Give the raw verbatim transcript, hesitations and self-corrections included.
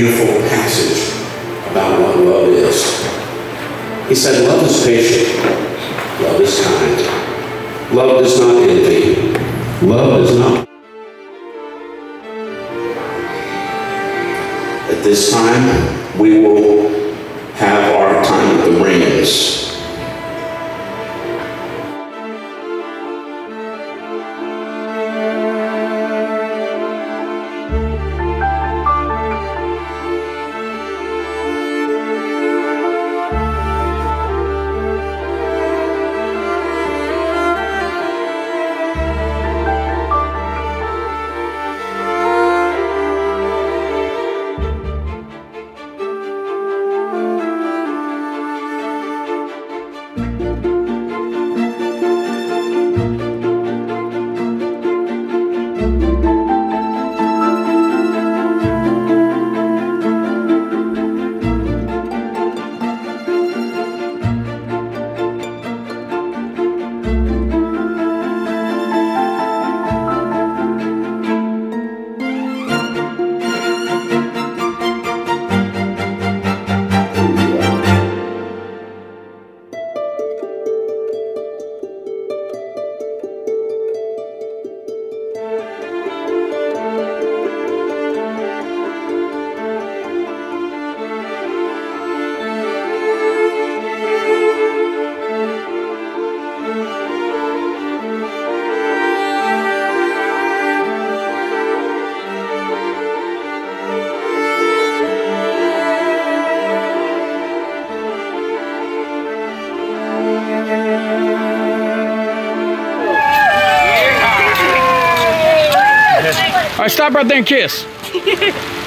beautiful passage about what love is. He said, love is patient, love is kind, love does not envy, love does not. At this time, we will have our time with the rings. All right, stop right there and kiss.